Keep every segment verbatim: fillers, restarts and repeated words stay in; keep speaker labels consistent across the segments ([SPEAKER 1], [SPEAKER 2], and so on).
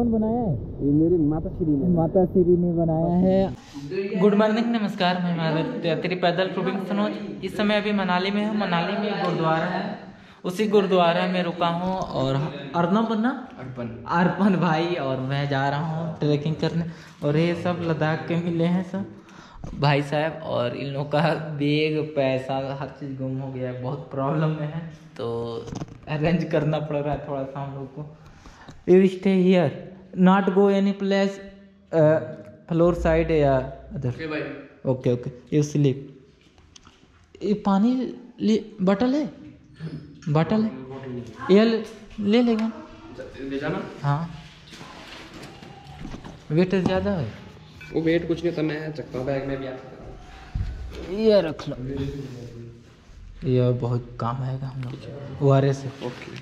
[SPEAKER 1] कौन बनाया है?
[SPEAKER 2] ये मेरी माता श्री ने
[SPEAKER 1] माता श्री ने बनाया है। गुड मॉर्निंग, नमस्कार, मैं महावीर यात्री पैदल प्रूविंग सनोज। इस समय अभी मनाली में हूँ। मनाली में एक गुरुद्वारा है, उसी गुरुद्वारा में रुका हूँ और अर्नब बन्ना अर्पण अर्पण भाई और मैं जा रहा हूँ ट्रैकिंग करने। और ये सब लद्दाख के मिले हैं सब भाई साहब, और इन लोगों का बैग पैसा हर चीज़ गुम हो गया है, बहुत प्रॉब्लम में है, तो अरेंज करना पड़ रहा है थोड़ा सा हम लोग को। You stay here, not go any place floor side या other. Okay okay, you sleep. ये पानी बटल है, बटल है, ये ले लेगा
[SPEAKER 2] ले जाना।
[SPEAKER 1] हाँ, वेट ज़्यादा है।
[SPEAKER 2] वो वेट कुछ नहीं था, मैं चकता हूँ बैग में भी आता।
[SPEAKER 1] ये रख लो, ये बहुत काम आएगा हम लोग वारे से।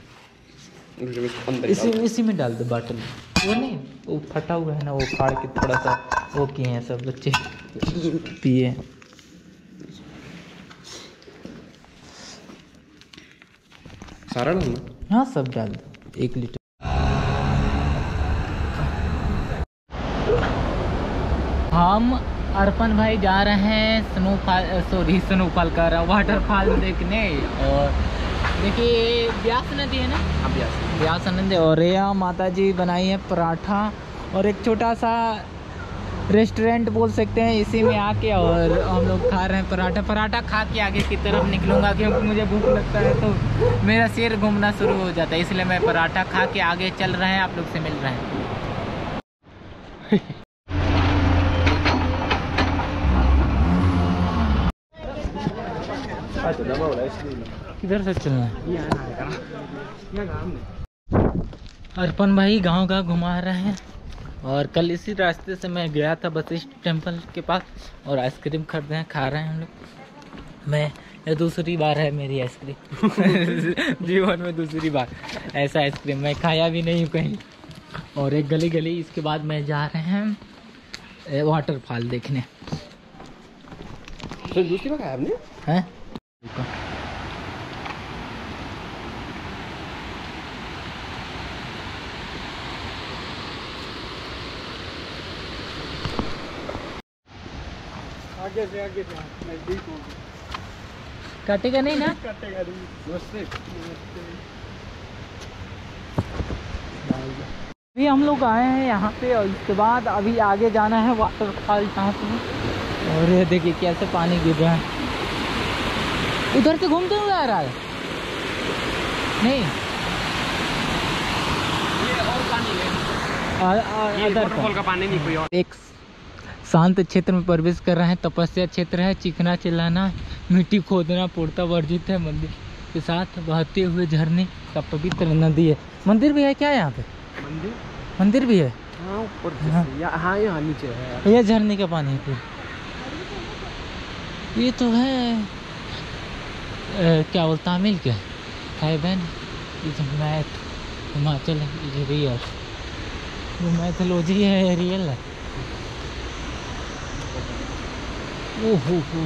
[SPEAKER 2] ओके,
[SPEAKER 1] इसी इसी में डाल दो बॉटल। वो नहीं, वो फटा हुआ है ना, वो फाड़ के थोड़ा सा वो किए हैं सब बच्चे पिए।
[SPEAKER 2] सारा डालना?
[SPEAKER 1] हाँ, सब डाल दो, एक लीटर। हम अर्पण भाई जा रहे हैं स्नोफॉल, सॉरी स्नोफॉल का रहा वाटरफॉल देखने। और देखिए ब्यास नदी है ना,
[SPEAKER 2] हाँ ब्यास
[SPEAKER 1] ब्यास नदी। और यहाँ माता जी बनाई है पराठा और एक छोटा सा रेस्टोरेंट बोल सकते हैं इसी में आके, और हम लोग खा रहे हैं पराठा। पराठा खा के आगे की तरफ निकलूँगा क्योंकि मुझे भूख लगता है तो मेरा सिर घूमना शुरू हो जाता है, इसलिए मैं पराठा खा के आगे चल रहे हैं, आप लोग से मिल रहे हैं। किधर से चलना है? अर्पण भाई गांव का घुमा रहे हैं। और कल इसी रास्ते से मैं गया था वशिष्ठ टेम्पल के पास और आइसक्रीम खरीदे हैं, खा रहे हैं हम लोग। मैं ये दूसरी बार है मेरी आइसक्रीम जीवन में दूसरी बार ऐसा आइसक्रीम मैं खाया भी नहीं हूँ कहीं। और एक गली गली इसके बाद मैं जा रहे हैं वाटरफॉल देखने।
[SPEAKER 2] तो दूसरी बार खाया आपने?
[SPEAKER 1] हैं?
[SPEAKER 2] आगे से आगे से नजदीक हो,
[SPEAKER 1] काटेगा नहीं ना?
[SPEAKER 2] काटेगा नहीं। नमस्ते।
[SPEAKER 1] अभी हम लोग आए हैं यहाँ पे और इसके बाद अभी आगे जाना है वाटरफॉल जहाँ पे। और ये देखिए कैसे पानी गिर रहा है, उधर से घूमते हुए आ रहा है। नहीं,
[SPEAKER 2] ये और पानी है,
[SPEAKER 1] आ, आ,
[SPEAKER 2] ये
[SPEAKER 1] अदर
[SPEAKER 2] वाटरफॉल का पानी नहीं कोई और।
[SPEAKER 1] एक शांत क्षेत्र में प्रवेश कर रहे हैं। तपस्या क्षेत्र है, चीखना चिल्लाना, मिट्टी खोदना पूर्णतः वर्जित है। मंदिर के साथ बहते हुए झरने का पवित्र नदी है। मंदिर भी है क्या यहाँ पे?
[SPEAKER 2] मंदिर
[SPEAKER 1] मंदिर भी है।
[SPEAKER 2] हाँ ऊपर हाँ, हाँ यहाँ नीचे है।
[SPEAKER 1] ये झरने का पानी है। ये तो है ए, क्या बोलता तामिल के है बहन, मैथ हिमाचल रियल, वो मैथोलॉजी है रियल है। ओहो हो,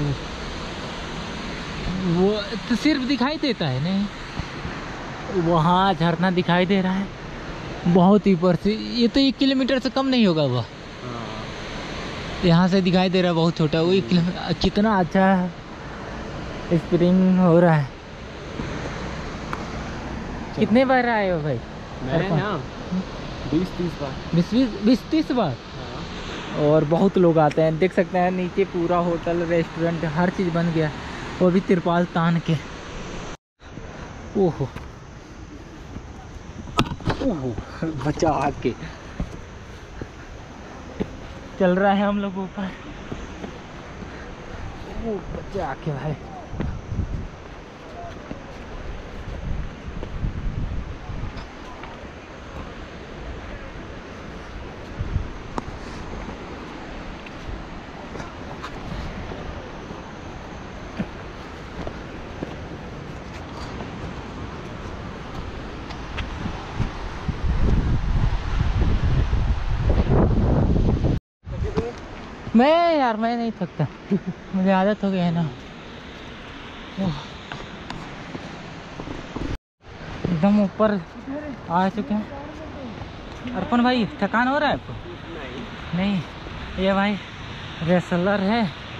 [SPEAKER 1] वो तो सिर्फ दिखाई देता है नहीं, वहाँ झरना दिखाई दे रहा है बहुत ही ऊपर से। ये तो एक किलोमीटर से कम नहीं होगा वह, यहाँ से दिखाई दे रहा है बहुत छोटा। वो एक किलोमीटर, कितना अच्छा स्प्रिंग हो रहा है। कितने बार आए हो भाई?
[SPEAKER 2] मैं ना बीस तीस बार
[SPEAKER 1] बीस बीस तीस बार। और बहुत लोग आते हैं, देख सकते हैं नीचे पूरा होटल रेस्टोरेंट हर चीज़ बन गया, वो भी तिरपाल तान के। ओहो ओहो, बचा के चल रहा है हम लोग ऊपर। ओ बचा के भाई, मैं यार मैं नहीं थकता मुझे आदत हो गई है ना। एकदम ऊपर आ चुके हैं। अर्पण भाई थकान हो रहा है आपको? नहीं, ये भाई रेसलर है।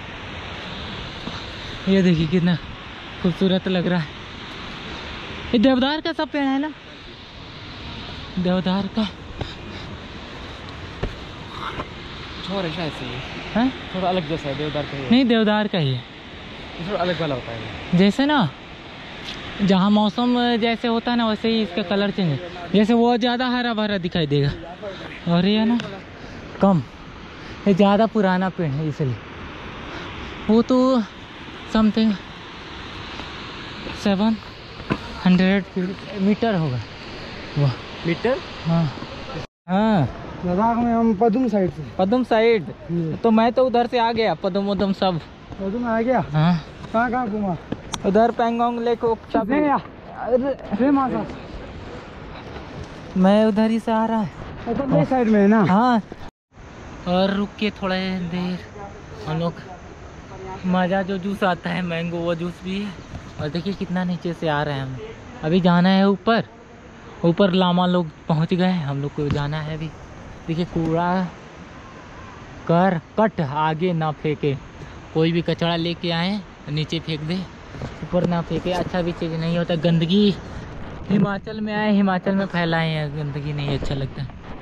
[SPEAKER 1] ये देखिए कितना खूबसूरत लग रहा है। ये देवदार का सब पेड़ है ना, देवदार का
[SPEAKER 2] छोर है शायद से ये।
[SPEAKER 1] है,
[SPEAKER 2] थोड़ा अलग जैसा है देवदार का ये।
[SPEAKER 1] नहीं देवदार का ही है,
[SPEAKER 2] ये थोड़ा अलग वाला होता है।
[SPEAKER 1] जैसे ना जहाँ मौसम जैसे होता है ना वैसे ही इसका कलर चेंज है। जैसे वो ज़्यादा हरा भरा दिखाई देगा और ये ना कम, ये ज़्यादा पुराना पेड़ है इसलिए। वो तो समथिंग सेवन हंड्रेड मीटर होगा वो।
[SPEAKER 2] मीटर?
[SPEAKER 1] हाँ हाँ,
[SPEAKER 2] लद्दाख में हम पदुम साइड से।
[SPEAKER 1] पदम साइड, तो मैं तो उधर से आ गया, पदम उदम सब।
[SPEAKER 2] पदुम आ गया?
[SPEAKER 1] हाँ,
[SPEAKER 2] कहाँ कहाँ घूमा?
[SPEAKER 1] उधर पैंगोंग लेक सब। मैं उधर ही से आ रहा है,
[SPEAKER 2] तो मेरे साइड में है ना।
[SPEAKER 1] हाँ। और रुक के थोड़ा देर हम लोग मज़ा जो जूस आता है मैंगो वो जूस भी है। और देखिए कितना नीचे से आ रहे हैं हम। अभी जाना है ऊपर, ऊपर लामा लोग पहुंच गए, हम लोग को जाना है अभी। देखिए कूड़ा कर कट आगे ना फेंके, कोई भी कचरा लेके आए नीचे फेंक दे, ऊपर ना फेंके। अच्छा भी चीज़ नहीं होता, गंदगी हिमाचल में आए, हिमाचल में फैलाए हैं, गंदगी नहीं अच्छा लगता।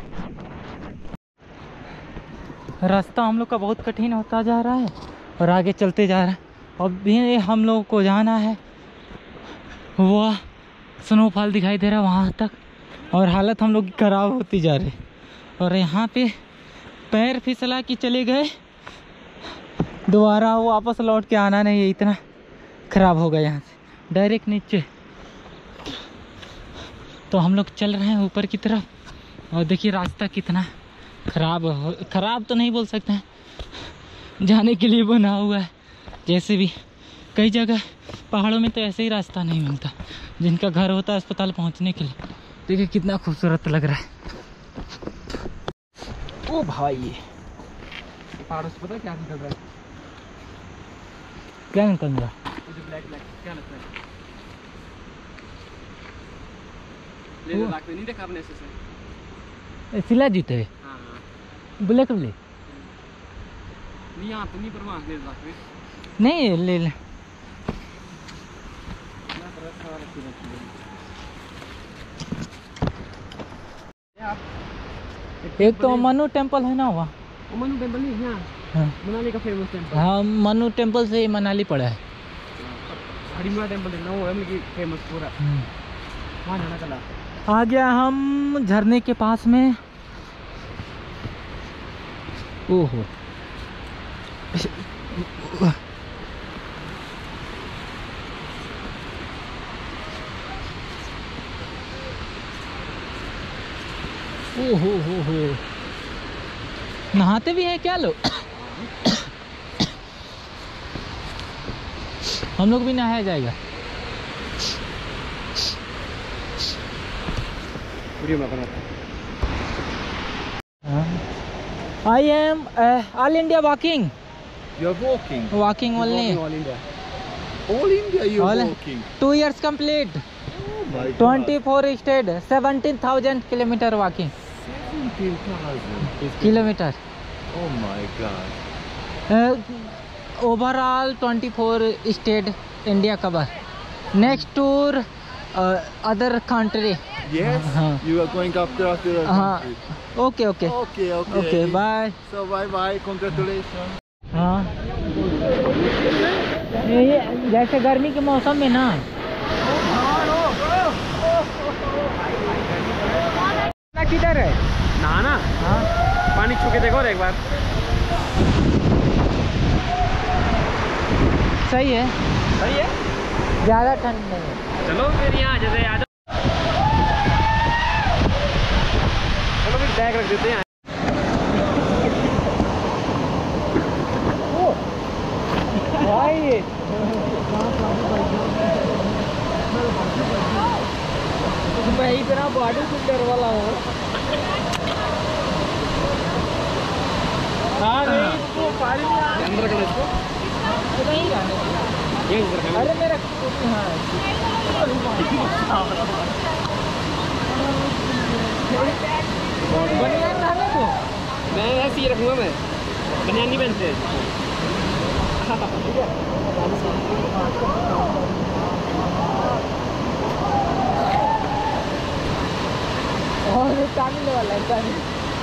[SPEAKER 1] रास्ता हम लोग का बहुत कठिन होता जा रहा है और आगे चलते जा रहा है। अब भी हम लोग को जाना है वो स्नोफॉल दिखाई दे रहा है वहाँ तक, और हालत हम लोग की खराब होती जा रही। और यहाँ पे पैर फिसला के चले गए, दोबारा वो वापस लौट के आना नहीं है, इतना खराब होगा यहाँ से डायरेक्ट नीचे। तो हम लोग चल रहे हैं ऊपर की तरफ, और देखिए रास्ता कितना खराब हो, खराब तो नहीं बोल सकते हैं, जाने के लिए बना हुआ है। जैसे भी कई जगह पहाड़ों में तो ऐसे ही रास्ता नहीं मिलता, जिनका घर होता है अस्पताल पहुंचने के लिए। देखिए कितना खूबसूरत लग रहा है। ओ भाई, ये
[SPEAKER 2] पहाड़ों से पता है क्या निकल रहा है?
[SPEAKER 1] क्या निकल रहा है?
[SPEAKER 2] मुझे ब्लैक ब्लैक क्या लगता है?
[SPEAKER 1] वो-
[SPEAKER 2] ले लाख में नहीं देखा आपने ऐसे से?
[SPEAKER 1] सिला जीते
[SPEAKER 2] हाँ हाँ।
[SPEAKER 1] ब्लैक ब्लैक
[SPEAKER 2] नहीं यहाँ तो नहीं, पर वहाँ ले लाख में।
[SPEAKER 1] नहीं ले ले। एक तो मनु टेम्पल है ना वहाँ।
[SPEAKER 2] वो मनु टेम्पल नहीं यहाँ,
[SPEAKER 1] हाँ,
[SPEAKER 2] मनाली का फेमस टेम्पल।
[SPEAKER 1] हाँ मनु टेम्पल से ही मनाली पड़ा है।
[SPEAKER 2] हरिमुरा टेम्पल देखना, वो है मतलब फेमस पूरा,
[SPEAKER 1] हम्म।
[SPEAKER 2] वहाँ जाना चला।
[SPEAKER 1] आ गया हम झरने के पास में। ओहो, ओहो हो हो, नहाते भी हैं क्या लोग? हम लोग भी नहाया जाएगा।
[SPEAKER 2] वीडियो में बनाता
[SPEAKER 1] I am all India walking,
[SPEAKER 3] You're walking.
[SPEAKER 1] Walking only,
[SPEAKER 2] all India.
[SPEAKER 3] All India you're
[SPEAKER 1] All-
[SPEAKER 3] walking.
[SPEAKER 1] Two years complete,
[SPEAKER 3] Oh my God.
[SPEAKER 1] Twenty four state, seventeen thousand kilometre walking
[SPEAKER 3] seventeen thousand.
[SPEAKER 1] Kilometre
[SPEAKER 3] Oh my God.
[SPEAKER 1] Overall twenty four state India cover. Next tour other country.
[SPEAKER 3] Yes.
[SPEAKER 1] हाँ।
[SPEAKER 3] You are going after after. a
[SPEAKER 1] हाँ,
[SPEAKER 3] country.
[SPEAKER 1] Okay okay
[SPEAKER 3] Okay, okay.
[SPEAKER 1] Okay bye.
[SPEAKER 3] So bye bye. Congratulations.
[SPEAKER 1] हाँ, ये ये जैसे गर्मी के मौसम में ना ना किधर है?
[SPEAKER 2] नहाना,
[SPEAKER 1] हाँ,
[SPEAKER 2] पानी छू के देखो और एक बार।
[SPEAKER 1] सही है,
[SPEAKER 2] सही है।
[SPEAKER 1] ज़्यादा ठंड नहीं है।
[SPEAKER 2] चलो फिर यहाँ जैसे आ जाओ। चलो फिर बैग रख देते हैं।
[SPEAKER 1] भाई मैं इतना बॉडी बिल्डर वाला हूँ। हाँ नहीं, इसको पानी में आ-
[SPEAKER 2] अंदर रखना इसको।
[SPEAKER 1] नहीं रहने दो।
[SPEAKER 2] ये अंदर रखना।
[SPEAKER 1] अरे मेरा हाँ बनियान रहने दो।
[SPEAKER 2] मैं ऐसे ही रखूँगा, मैं बनियान नहीं पहनते।
[SPEAKER 1] और ये तामिल वाला है तामिल।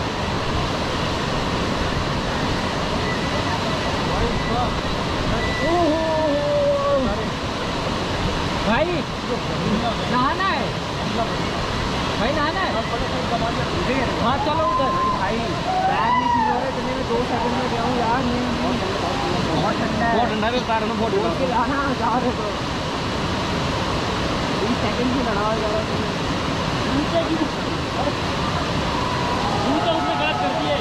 [SPEAKER 1] भाई नहाना है, भाई नहाना है। हाँ चलो उधर। भाई बैग नहीं फील हो रहा है, इतने में दो सेकंड में गया हूँ यार। बहुत ठंडा है,
[SPEAKER 2] बहुत ठंडा है, पैर में बहुत
[SPEAKER 1] बोल के लाना जा रहे हो। बीस सेकंड भी लड़ा जा रहा है। नीचे की नीचे उसने गलत कर दिए।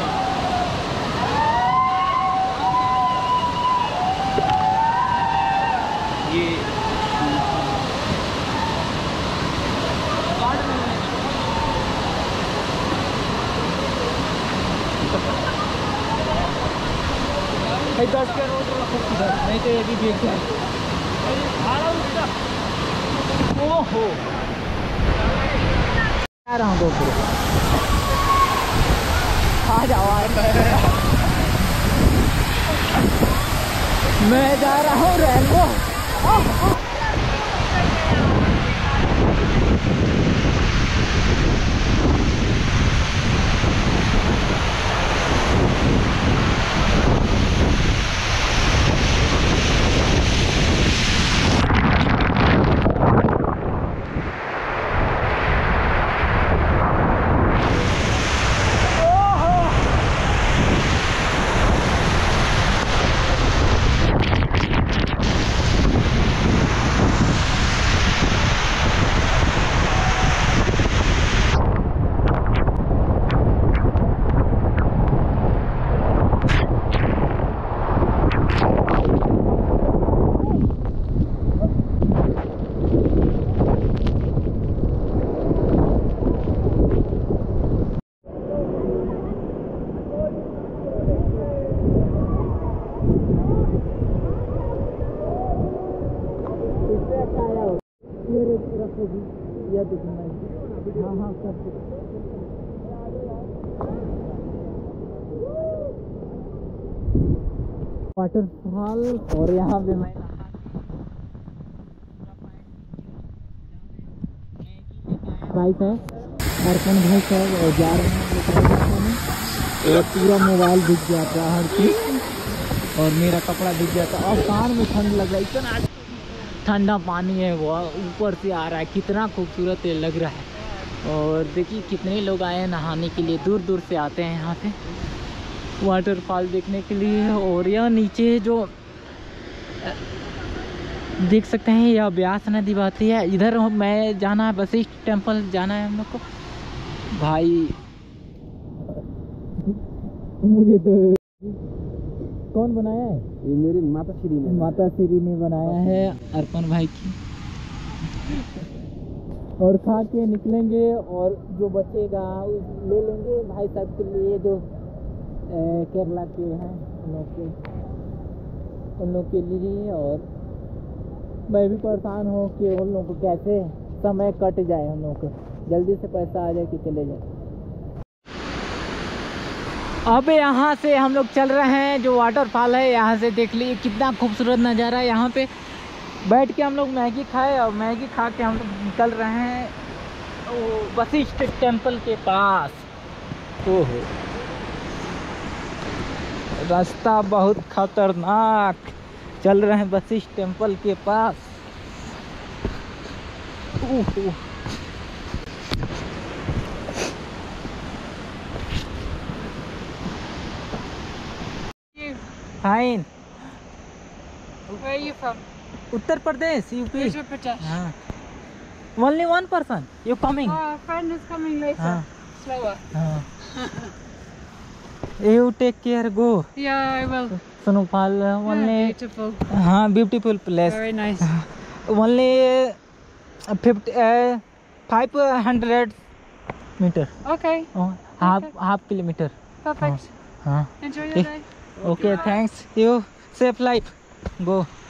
[SPEAKER 2] ये
[SPEAKER 1] दस के रोड इधर, नहीं तो ये भी देख जाए। ओहो आ रहा हूँ गोपुर, आ जाओ। मैं जा रहा हूँ रेलवे। हाँ हाँ सब वाटरफॉल। और यहाँ पे मैं भाई साहब अर्पण भाई साहब और जा रहे हैं और पूरा मोबाइल दिख जाता है हर चीज़, और मेरा कपड़ा दिख जाता है। और कान में ठंड लग रहा है, इतना ठंडा पानी है वो ऊपर से आ रहा है, कितना खूबसूरत लग रहा है। और देखिए कितने लोग आए हैं नहाने के लिए, दूर दूर से आते हैं यहाँ पे वाटरफॉल देखने के लिए। और यह नीचे जो देख सकते हैं यह ब्यास नदी बहती है। इधर मैं जाना है, वशिष्ठ टेम्पल जाना है हम लोग को। भाई मुझे तो कौन बनाया है?
[SPEAKER 2] ये मेरी माता श्री ने
[SPEAKER 1] माता श्री ने बनाया है अर्पण भाई की। और खा के निकलेंगे और जो बचेगा ले लेंगे भाई साहब के लिए, जो केरला के हैं उन लोग के उन लोग के लिए। और मैं भी परेशान हूँ कि उन लोगों को कैसे समय कट जाए, उन लोगों को जल्दी से पैसा आ जाए कि चले जाए। अब यहाँ से हम लोग चल रहे हैं, जो वाटरफॉल है यहाँ से देख लीजिए कितना खूबसूरत नज़ारा है। यहाँ पे बैठ के हम लोग मैगी खाए और मैगी खा के हम लोग निकल रहे हैं वशिष्ठ टेम्पल के पास। ओहो रास्ता बहुत खतरनाक, चल रहे हैं वशिष्ठ टेम्पल के पास। ओहो fine.
[SPEAKER 4] Where are you from?
[SPEAKER 1] Uttar Pradesh UP.
[SPEAKER 4] Uttar Pradesh.
[SPEAKER 1] हाँ only one person you coming.
[SPEAKER 4] Oh, a friend is coming later.
[SPEAKER 1] हाँ
[SPEAKER 4] Slower.
[SPEAKER 1] हाँ you take care go
[SPEAKER 4] Yeah, I will.
[SPEAKER 1] Snowfall
[SPEAKER 4] Yeah,
[SPEAKER 1] only.
[SPEAKER 4] beautiful.
[SPEAKER 1] हाँ beautiful place
[SPEAKER 4] Very nice.
[SPEAKER 1] Only fifty five hundred metre
[SPEAKER 4] Okay,
[SPEAKER 1] half half kilometre.
[SPEAKER 4] perfect.
[SPEAKER 1] हाँ
[SPEAKER 4] Enjoy your
[SPEAKER 1] Okay.
[SPEAKER 4] day.
[SPEAKER 1] Okay thanks you safe life go.